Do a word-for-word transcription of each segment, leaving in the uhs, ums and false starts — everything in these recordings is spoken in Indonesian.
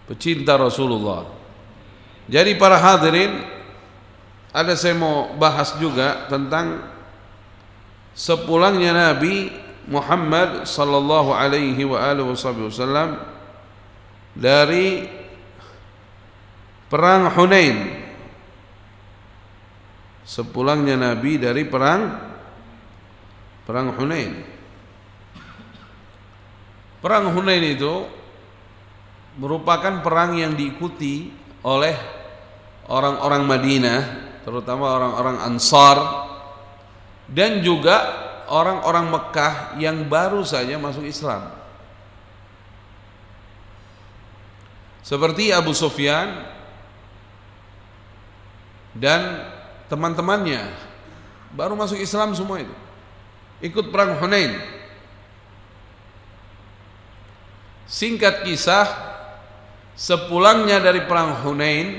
pecinta Rasulullah. Jadi para hadirin, ada saya mau bahas juga tentang sepulangnya Nabi Muhammad sallallahu alaihi wa alihi wasallam dari perang Hunain. Sepulangnya Nabi dari perang perang Hunain. Perang Hunain itu merupakan perang yang diikuti oleh orang-orang Madinah, terutama orang-orang Ansar, dan juga orang-orang Mekah yang baru saja masuk Islam, seperti Abu Sufyan dan teman-temannya baru masuk Islam, semua itu ikut perang Hunain. Singkat kisah, sepulangnya dari perang Hunain,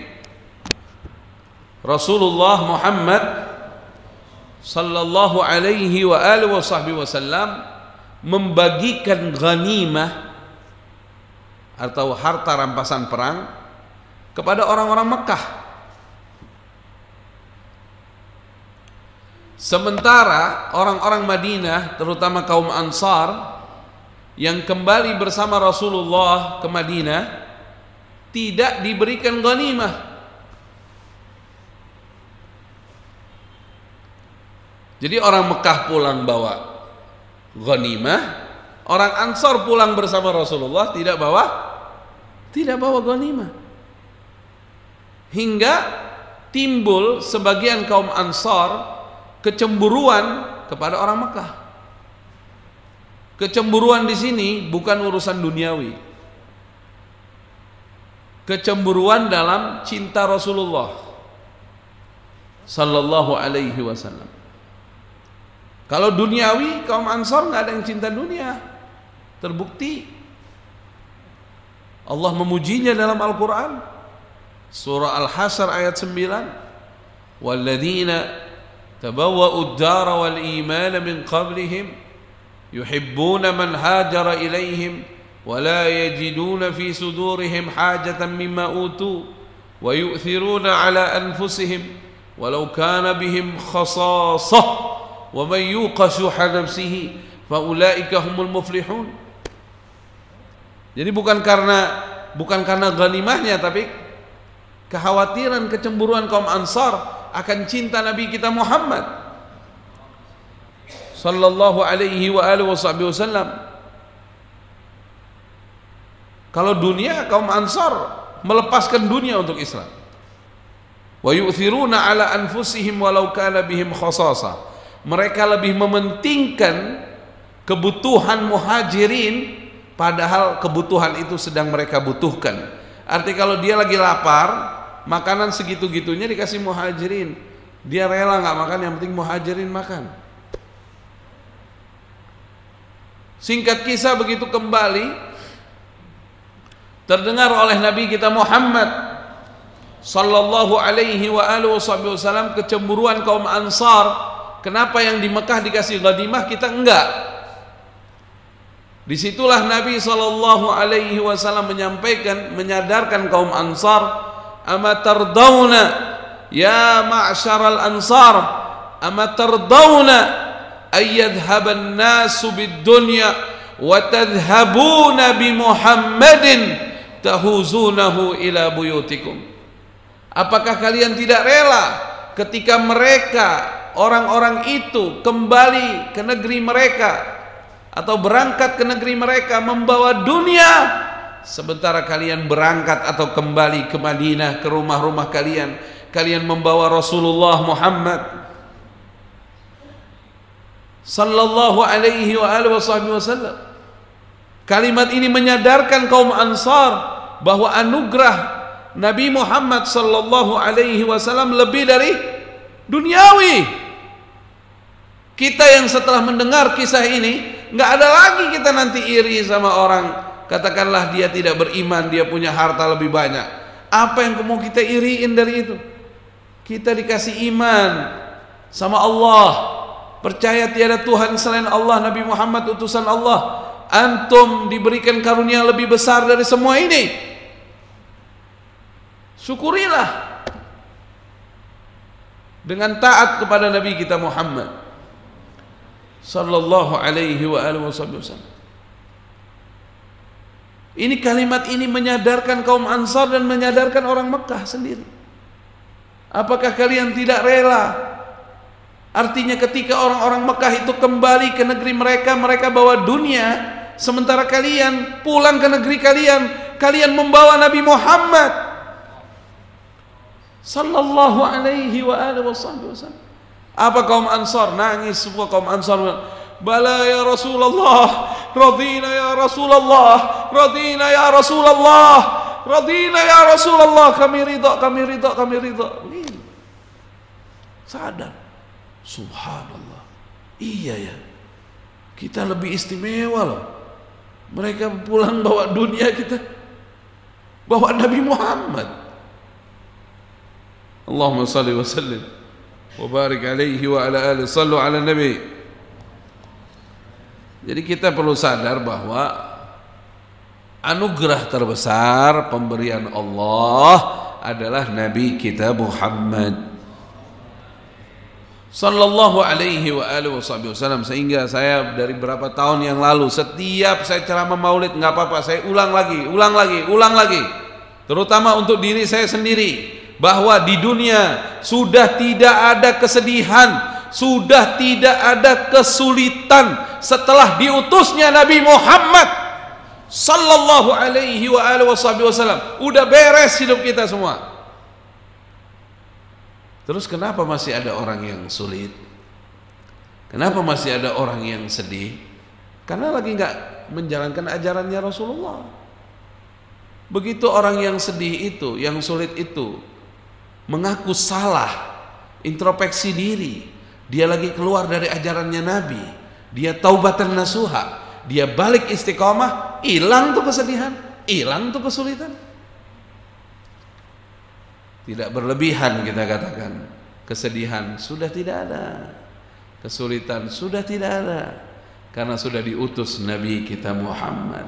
Rasulullah Muhammad sallallahu alaihi wa alihi wasallam membagikan ghanimah atau harta rampasan perang kepada orang-orang Mekah. Sementara orang-orang Madinah, terutama kaum Ansar yang kembali bersama Rasulullah ke Madinah, tidak diberikan ghanimah. Jadi orang Mekah pulang bawa ghanimah, orang Ansar pulang bersama Rasulullah tidak bawa tidak bawa ghanimah. Hingga timbul sebagian kaum Ansar kecemburuan kepada orang Mekah. Kecemburuan di sini bukan urusan duniawi. Kecemburuan dalam cinta Rasulullah sallallahu alaihi wasallam. Kalau duniawi, kaum Ansar nggak ada yang cinta dunia. Terbukti Allah memujinya dalam Al-Quran, surah Al-Hasyr ayat sembilan, walladzina tabawwa'u ad-dara wal imana min qablihim yuhibbuna man hajara ilaihim wa la yajiduna fi sudurihim hajatan mimma utu wa yu'thiruna ala anfusihim walau kana bihim khasasah wa man yuqa shuha nafsihi fa ulaika humul muflihun. Jadi bukan karena bukan karena ghanimahnya, tapi kekhawatiran, kecemburuan kaum Ansar akan cinta Nabi kita Muhammad sallallahu alaihi wa alihi wasallam. Kalau dunia, kaum Ansar melepaskan dunia untuk Islam. Wa yu'thiruna ala anfusihim walau kana bihim khasasa. Mereka lebih mementingkan kebutuhan muhajirin, padahal kebutuhan itu sedang mereka butuhkan. Arti kalau dia lagi lapar, makanan segitu-gitunya dikasih muhajirin, dia rela nggak makan, yang penting muhajirin makan. Singkat kisah, begitu kembali terdengar oleh Nabi kita Muhammad sallallahu alaihi wa alihi wasallam kecemburuan kaum Ansar. Kenapa yang di Mekah dikasih ghanimah, kita enggak? Disitulah Nabi sallallahu alaihi wasallam menyampaikan, menyadarkan kaum Ansar, ama tardawna ya ma'syaral ansar, ama tardawna ayyadhaban nasu bid dunya wa tadhhabuna bi Muhammadin tahuzunahu ila buyutikum. Apakah kalian tidak rela ketika mereka, orang-orang itu, kembali ke negeri mereka atau berangkat ke negeri mereka membawa dunia, sementara kalian berangkat atau kembali ke Madinah, ke rumah-rumah kalian, kalian membawa Rasulullah Muhammad sallallahu alaihi wa alihi wasallam. Kalimat ini menyadarkan kaum Ansar bahwa anugerah Nabi Muhammad sallallahu alaihi wasallam lebih dari duniawi. Kita yang setelah mendengar kisah ini, nggak ada lagi kita nanti iri sama orang, katakanlah dia tidak beriman, dia punya harta lebih banyak. Apa yang mau kita iriin dari itu? Kita dikasih iman sama Allah, percaya tiada Tuhan selain Allah, Nabi Muhammad utusan Allah. Antum diberikan karunia lebih besar dari semua ini. syukurilah dengan taat kepada Nabi kita Muhammad sallallahu alaihi wa alihi wasallam. Ini kalimat ini menyadarkan kaum Ansar dan menyadarkan orang Mekah sendiri. Apakah kalian tidak rela? Artinya ketika orang-orang Mekah itu kembali ke negeri mereka, mereka bawa dunia, sementara kalian pulang ke negeri kalian, kalian membawa Nabi Muhammad sallallahu alaihi wa alihi wasallam. Apa kaum Ansar? Nangis semua kaum Ansar. Bala ya Rasulullah, radina ya Rasulullah, radina ya Rasulullah, radina ya Rasulullah, kami ridha, kami ridha, kami ridha. Sadar, subhanallah, iya ya, kita lebih istimewa loh. Mereka pulang bawa dunia, kita bawa Nabi Muhammad. Allahumma salli wa sallim wa barik alaihi wa ala alihi, sallu ala nabi. Jadi kita perlu sadar bahwa anugerah terbesar pemberian Allah adalah Nabi kita Muhammad sallallahu alaihi wa alihi wasallam. Sehingga saya dari berapa tahun yang lalu setiap saya ceramah maulid, nggak apa-apa, saya ulang lagi, ulang lagi, ulang lagi, terutama untuk diri saya sendiri, bahwa di dunia sudah tidak ada kesedihan, sudah tidak ada kesulitan setelah diutusnya Nabi Muhammad sallallahu alaihi wa alihi wasallam. Udah beres hidup kita semua. Terus kenapa masih ada orang yang sulit? Kenapa masih ada orang yang sedih? Karena lagi nggak menjalankan ajarannya Rasulullah. Begitu orang yang sedih itu, yang sulit itu mengaku salah, introspeksi diri, dia lagi keluar dari ajarannya Nabi, dia taubatan nasuha, dia balik istiqomah, hilang tuh kesedihan, hilang tuh kesulitan. Tidak berlebihan kita katakan, kesedihan sudah tidak ada, kesulitan sudah tidak ada, karena sudah diutus Nabi kita Muhammad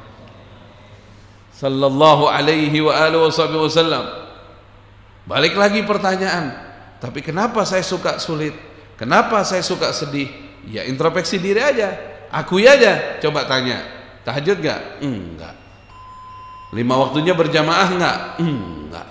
sallallahu alaihi wa alihi wasallam. Balik lagi pertanyaan, tapi kenapa saya suka sulit? Kenapa saya suka sedih? Ya introspeksi diri aja, akui aja. Coba tanya, tahajud gak? Enggak. Lima waktunya berjamaah enggak? Enggak.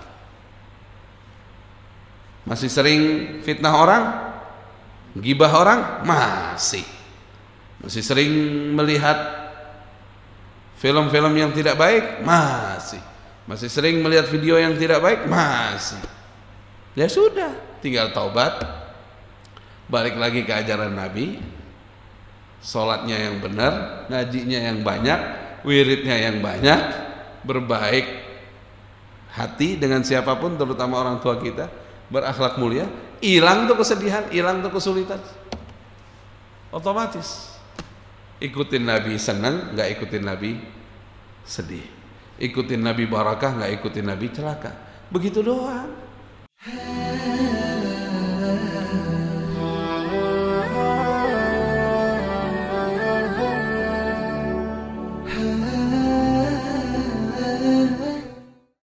Masih sering fitnah orang? Gibah orang? Masih. Masih sering melihat film-film yang tidak baik? Masih. Masih sering melihat video yang tidak baik? Masih. Ya sudah, tinggal taubat, balik lagi ke ajaran Nabi, sholatnya yang benar, ngajinya yang banyak, wiridnya yang banyak, berbaik hati dengan siapapun, terutama orang tua kita, berakhlak mulia, hilang tuh kesedihan, hilang tuh kesulitan, otomatis. Ikutin Nabi senang, nggak ikutin Nabi sedih. Ikutin Nabi barakah, nggak ikutin Nabi celaka. Begitu doang.